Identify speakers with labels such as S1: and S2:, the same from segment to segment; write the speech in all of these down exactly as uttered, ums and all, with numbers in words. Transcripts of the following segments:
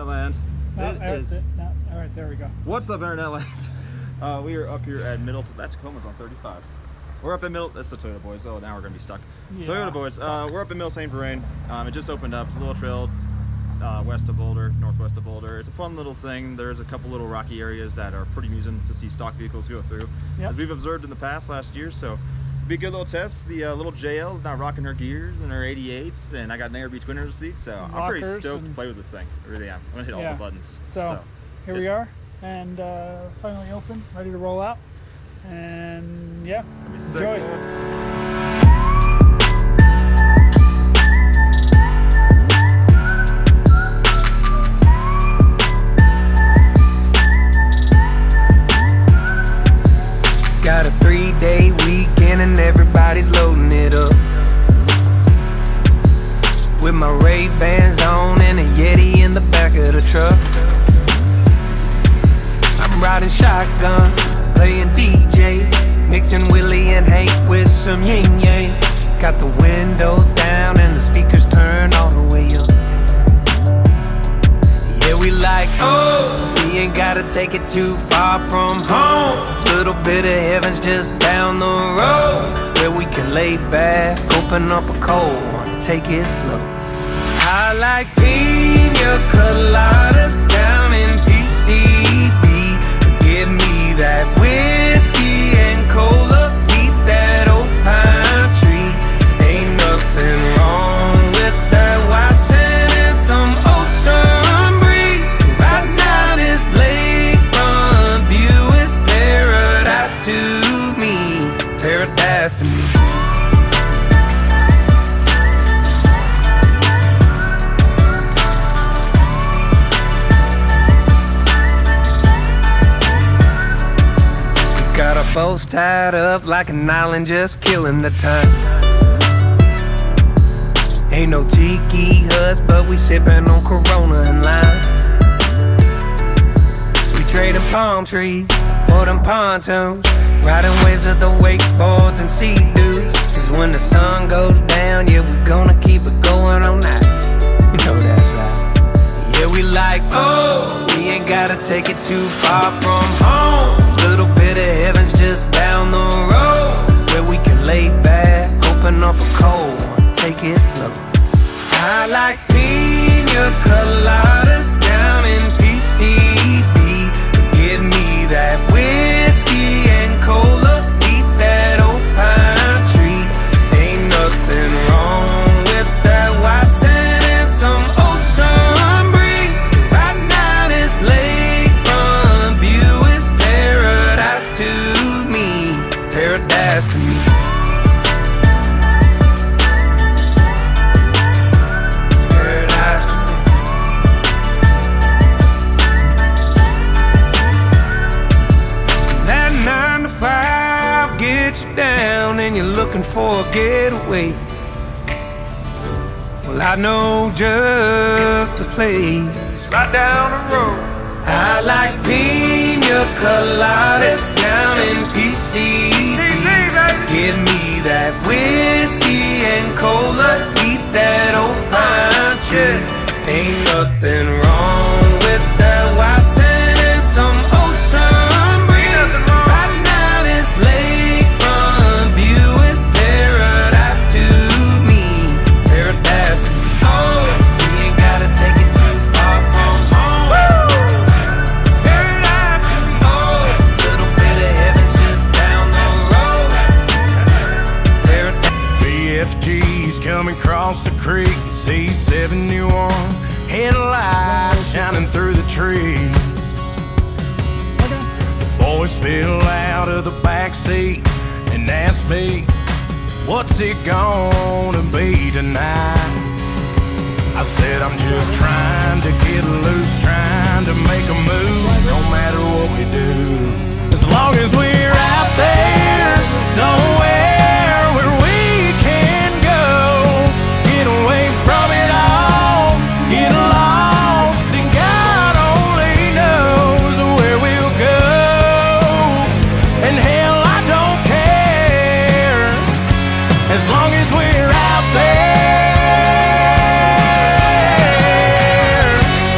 S1: Internet Land.
S2: No,
S1: it
S2: er,
S1: is...
S2: th no, all right, there we go.
S1: What's up, Internet Land? Uh, we are up here at Middle. That's Tacoma's on thirty-five. We're up in Middle. That's the Toyota Boys. Oh, now we're gonna be stuck. Yeah. Toyota Boys. Uh, we're up in Middle Saint Vrain. Um, it just opened up. It's a little trail uh, west of Boulder, northwest of Boulder. It's a fun little thing. There's a couple little rocky areas that are pretty amusing to see stock vehicles go through, yep. as we've observed in the past last year. So. Be a good little test. The uh, little J L is now rocking her gears and her eighty-eights, and I got an A R B twin in the seat, so Rockers I'm pretty stoked to play with this thing. I really am. I'm gonna hit yeah. all the buttons.
S2: So, so. here we are, and uh, finally open, ready to roll out, and yeah,
S1: it's gonna be
S2: enjoy.
S1: Sick,
S3: Got a three-day weekend and everybody's loading it up. With my Ray-Bans on and a Yeti in the back of the truck. I'm riding shotgun, playing D J, mixing Willie and Hank with some yin-yang. Got the windows down and the speakers turned all the way up. Yeah, we like, oh, we ain't gotta take it too far from home. Little bit of heaven's just down the road, where we can lay back, open up a cold one, take it slow. I like pina coladas down in P C B. Give me that whiskey and cola, beat that old pine tree. Ain't nothing wrong with that white sand and some ocean breeze. Right now this lakefront view is paradise to me, paradise to me. Got our boats tied up like an island, just killing the time. Ain't no tiki huts, but we sipping on Corona and lime. We trading palm trees for them pontoons, riding waves of the wakeboards and sea dudes. Cause when the sun goes down, yeah, we gonna keep it going all night. You know that's right. Yeah, we like, oh, we ain't gotta take it too far from home. Little bit of heaven's just down the road, where we can lay back, open up a cold one, take it slow. I like pina coladas down in P C B. Give me that whiskey and cola, beat that old pine tree. Ain't nothing wrong with that white sand and some ocean breeze. Right now this lakefront view is paradise to me, paradise to me. Paradise to me. That nine to five gets you down and you're looking for a getaway. Well, I know just the place right down the road. I like pina coladas down in P C B. Give me that whiskey and cola, eat that old pine tree. Ain't nothing wrong with that white sand and some ocean breeze. Right now this lakefront view is paradise to me, paradise to me. Oh, we ain't gotta take it too far from home. Paradise to me. Oh, little bit of heaven's just down the road. Paradise.
S4: B F G's coming across the creek, Z seventy-one, headlights shining through the tree. The boys spill out of the back seat and ask me, what's it gonna be tonight? I said I'm just trying to get loose, trying to make a move, no matter what we do. As long as we're out there somewhere where we can go, get away from it all, get lost, and God only knows where we'll go. And hell, I don't care, as long as we're out there.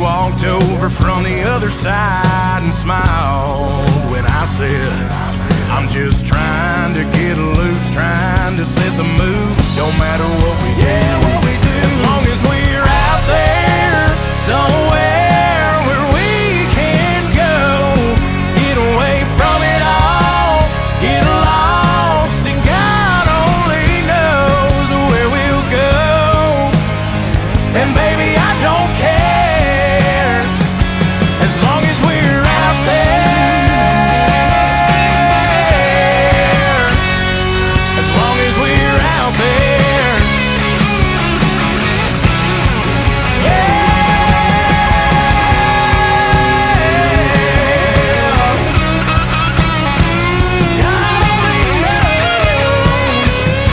S4: walked over from the other side and smiled when I said, I'm just trying to get loose, trying to set the mood. Don't matter what we do, yeah, what we do, as long as we're out there somewhere where we can go, get away from it all, get lost, and God only knows where we'll go. And baby, I don't care as long as we're out there, as long as we're out there. Yeah. God only knows.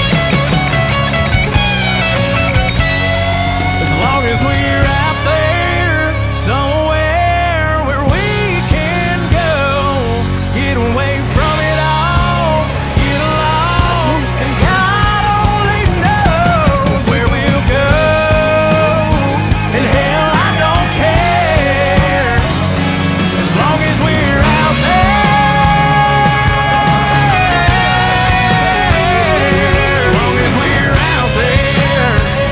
S4: As long as we're out there somewhere where we can go, get away from it all, get lost, and God only knows where we'll go. And hell, I don't care as long as we're out there, as long as we're out there.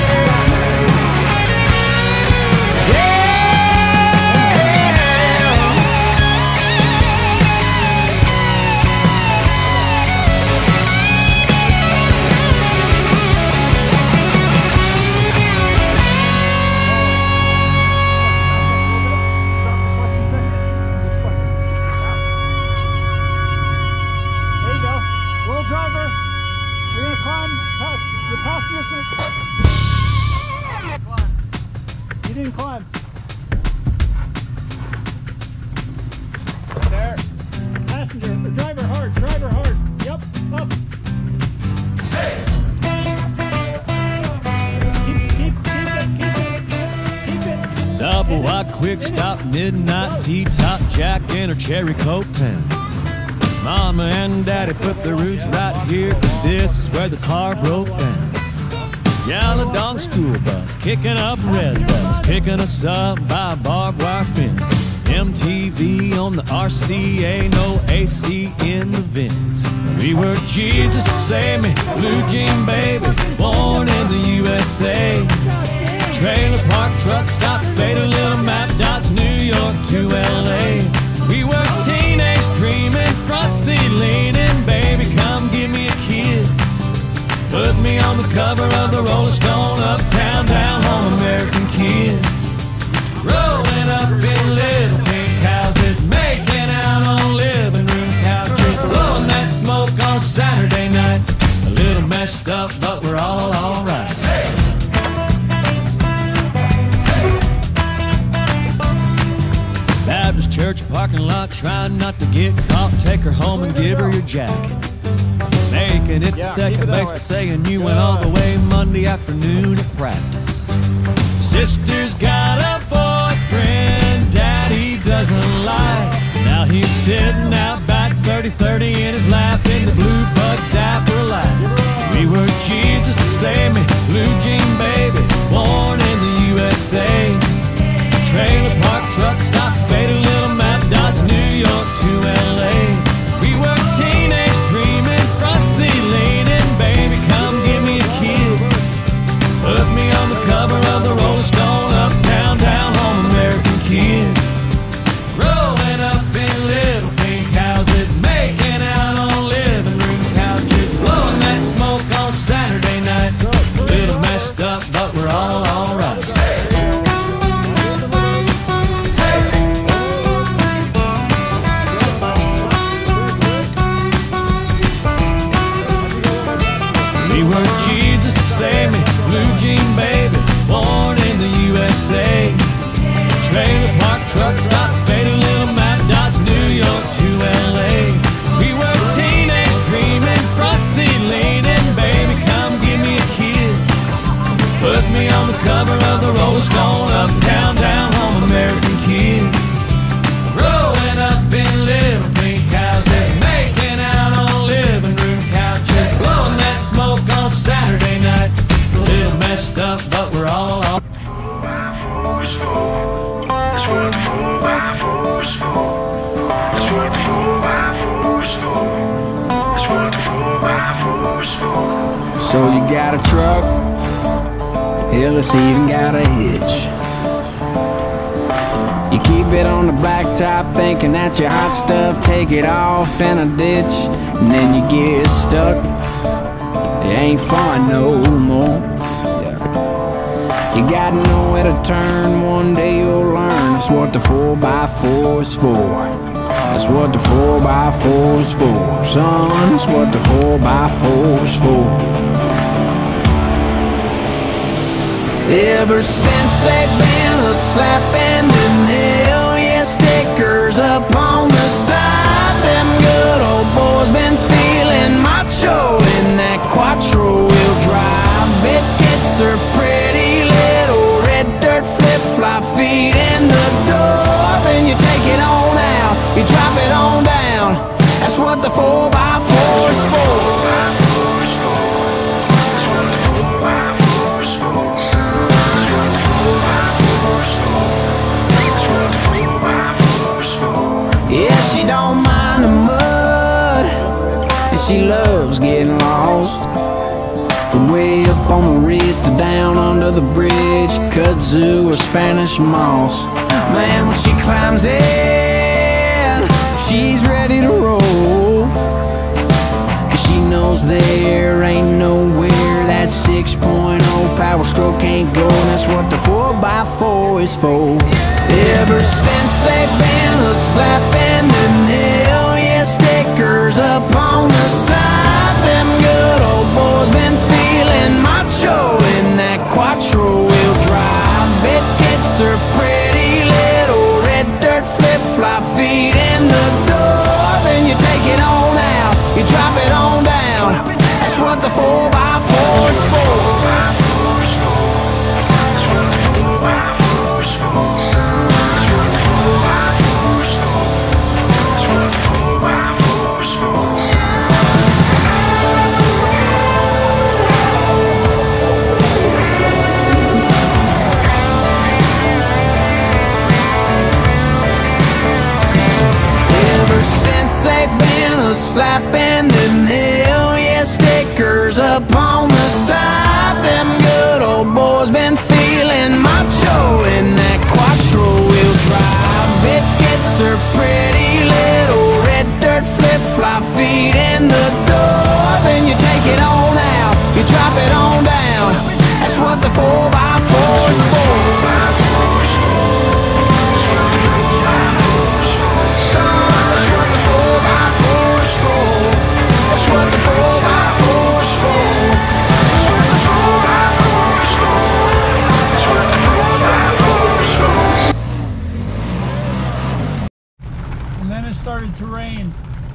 S2: Drop the clutch a second. Just fucking stop. There you go. Little driver. You're gonna climb. pa- Your passenger's gonna. You didn't climb. There. Passenger. The driver hard. Driver hard. Yep. Up. Keep, keep, keep it. Keep it. Keep it.
S5: Double wide, quick stop, midnight T-top, Jack in her cherry coke town. Mama and Daddy put their roots right here, cause this is where the car broke down. Yellow dog school bus, kicking up red bus, picking us up by a barbed wire fence. M T V on the R C A, no A C in the vents. We were Jesus Save Me, blue jean baby, born in the U S A. Trailer park, truck stop, faded little map dots, New York to L A. We were teenage dreaming, front seat leaning, baby, come give me a kiss. Put me on the cover of the Rolling Stone, uptown, down home, American kids. Rolling up in little pink houses, making out on living room couches, blowing that smoke on Saturday night. A little messed up, but we're all alright. Baptist church parking lot, trying not to get caught. Take her home and give her your jacket. Making it to
S1: Yeah,
S5: second
S1: keep it that
S5: base
S1: way.
S5: by saying you went all the way Monday afternoon at practice. Sister's got a boyfriend Daddy doesn't like. Now he's sitting out back, thirty thirty in his lap, in the blue bug zapper light. We were Jesus Save Me, blue jean baby, born in the U S A. Trailer park, truck stop, faded little map dots, New York to L A. We were teenage dreaming, front seat leaning, baby, come give me a kiss. Put me on the cover of the Rolling Stone, uptown, down home, American kids. Rolling up in little pink houses, making out on living room couches, blowing that smoke on Saturday night. A little messed up, but we're all alright. We were Jesus Save Me, blue jean baby, born in the U S A. Trailer park, truck stop, faded little map dots, New York to L A. We were teenage dreaming, front seat leaning, baby, come give me a kiss. Put me on the cover of the Rolling Stone, uptown, down home, American kids. Growing up in little pink houses, making out on living room couches, blowing that smoke on Saturday night. A little messed up, but we're all on.
S3: So you got a truck, hell, it's even got a hitch. You keep it on the blacktop thinking that your hot stuff, take it off in a ditch, and then you get stuck. It ain't fun no more. You gotta know where to turn, one day you'll learn. That's what the four by four is for. That's what the four by four is for. Son, that's what the four by four is for. Ever since they've been a slapping the nail, yeah, stickers up on the side. Them good old boys been feeling macho in that quattro wheel drive. It gets her pretty little red dirt flip-flop feet in the door. Then you take it on out, you drop it on down. That's what the four by four is for. Yeah, she don't mind the mud, and she loves getting lost. From way up on the ridge to down under the bridge, kudzu or Spanish moss. Man, when she climbs in, she's ready to roll, 'cause she knows there ain't nowhere that six point oh power stroke ain't go. And that's what the four by four is for. Ever since they've been a slapping the nail, yeah, stickers up on the side. Them good old boys been feeling macho in that quattro wheel drive. It gets her pretty little red dirt flip-flop feet in the door. Then you take it on out, you drop it on down. That's what the four by four is for. They've been a slapping the nail, yeah, stickers up on the side. Them good old boys been feeling macho in that quattro wheel drive. It gets her pretty little red dirt flip-flop feet in the door. Then you take it on out, you drop it on down. That's what the four by four is for. What the four by four is for. That's what the four by four is for.
S2: And then it started to rain.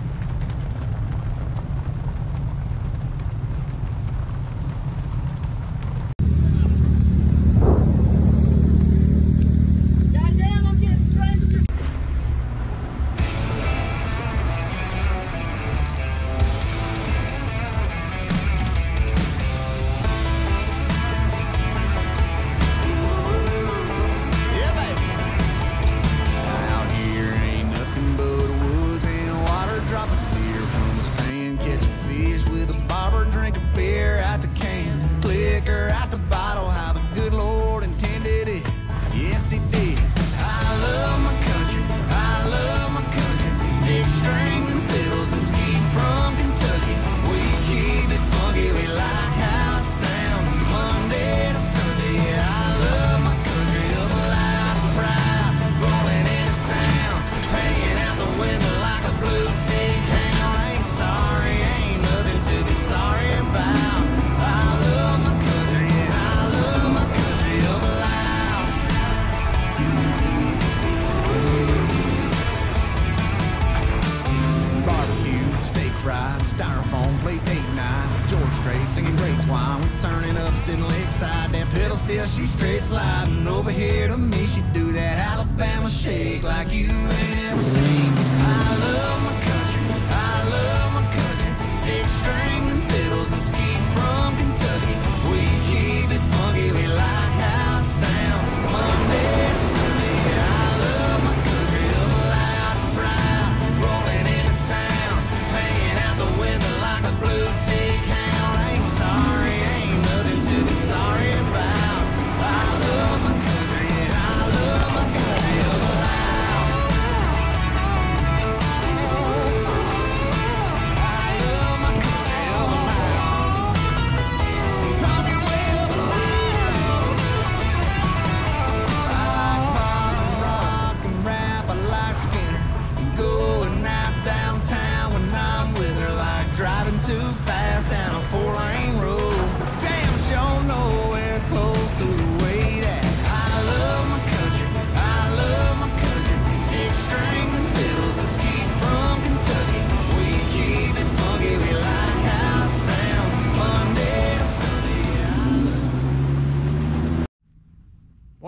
S6: She straight sliding over here to me. She do that Alabama shake like you ain't ever seen. I love my country, I love my country. Six strings and fiddles and ski from Kentucky. We keep it funky, we like how it sounds. Monday to Sunday, I love my country up loud and proud. Rolling into town, hanging out the window like a blue tick hound. Ain't sorry.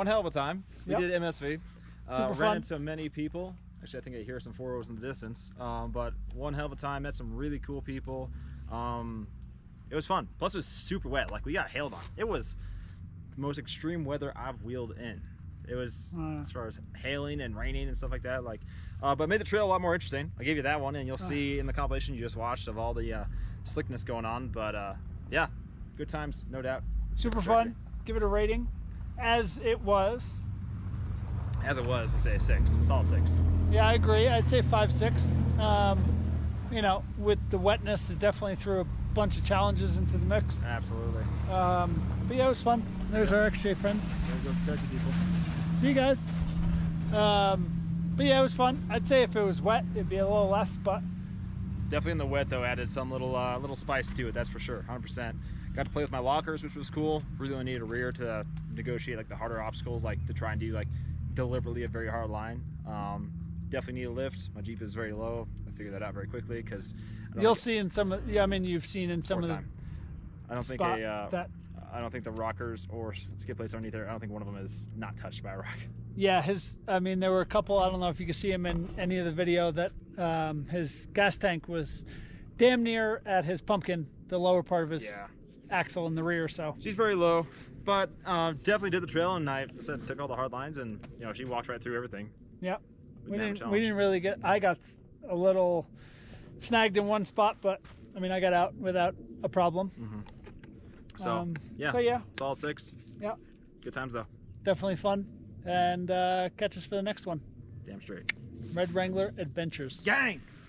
S1: one hell of a time. We
S2: Yep.
S1: did M S V. Uh,
S2: Super
S1: ran
S2: fun.
S1: into many people. Actually, I think I hear some four O's in the distance. Um, but one hell of a time. Met some really cool people. Um, it was fun. Plus, it was super wet. Like, we got hailed on. It was the most extreme weather I've wheeled in. It was
S2: Uh.
S1: as far as hailing and raining and stuff like that. Like, uh, but it made the trail a lot more interesting. I gave you that one, and you'll see in the compilation you just watched of all the uh, slickness going on. But uh, yeah, good times, no doubt.
S2: Super fun. Give it a rating. As it was.
S1: As it was, I say a six. Solid six.
S2: Yeah, I agree. I'd say five, six. Um, you know, with the wetness, it definitely threw a bunch of challenges into the mix.
S1: Absolutely.
S2: Um, but yeah, it was fun. There's our X J friends.
S1: There you go, Kentucky people.
S2: See you guys. Um, but yeah, it was fun. I'd say if it was wet, it'd be a little less, but
S1: Definitely in the wet though, added some little uh, little spice to it. That's for sure, one hundred percent. Got to play with my lockers, which was cool. Really only needed a rear to negotiate like the harder obstacles, like to try and do like deliberately a very hard line. Um, definitely need a lift. My Jeep is very low. I figured that out very quickly because
S2: you'll see in some of, yeah, I mean, you've seen in some of the
S1: time. I don't think
S2: spot
S1: a uh,
S2: that,
S1: I don't think the rockers or skid plates underneath there. I don't think one of them is not touched by a rock.
S2: yeah, his, I mean, there were a couple, I don't know if you can see him in any of the video, that um, his gas tank was damn near at his pumpkin, the lower part of his
S1: Yeah.
S2: axle in the rear, so.
S1: She's very low, but uh, definitely did the trail, and I said took all the hard lines, and you know she walked right through everything.
S2: Yeah, we
S1: never
S2: didn't. We
S1: challenged.
S2: didn't really get. I got a little snagged in one spot, but I mean, I got out without a problem.
S1: So
S2: Um,
S1: yeah,
S2: so, yeah.
S1: solid six.
S2: Yeah,
S1: Good times though.
S2: definitely fun. And uh, catch us for the next one.
S1: Damn straight.
S2: Red Wrangler Adventures.
S1: Gang.